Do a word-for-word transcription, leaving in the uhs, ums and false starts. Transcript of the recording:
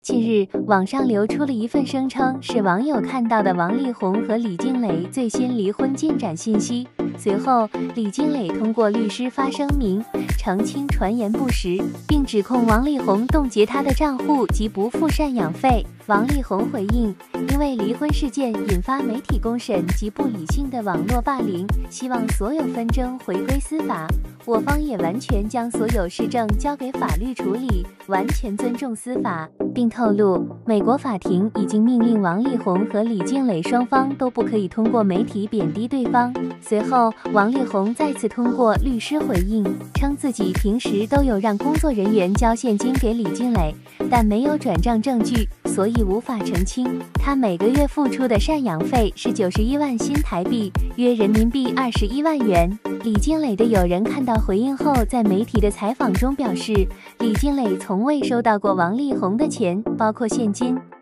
近日，网上流出了一份声称是网友看到的王力宏和李静蕾最新离婚进展信息。随后，李静蕾通过律师发声明，澄清传言不实，并指控王力宏冻结她的账户及不付赡养费。王力宏回应，因为离婚事件引发媒体公审及不理性的网络霸凌，希望所有纷争回归司法。我方也完全将所有事证交给法律处理，完全尊重司法，并透露，美国法庭已经命令王力宏和李静蕾双方都不可以通过媒体贬低对方。随后，王力宏再次通过律师回应，称自己平时都有让工作人员交现金给李静蕾，但没有转账证据，所以无法澄清。他每个月付出的赡养费是九十一万新台币，约人民币二十一万元。李静蕾的友人看到回应后，在媒体的采访中表示，李静蕾从未收到过王力宏的钱，包括现金。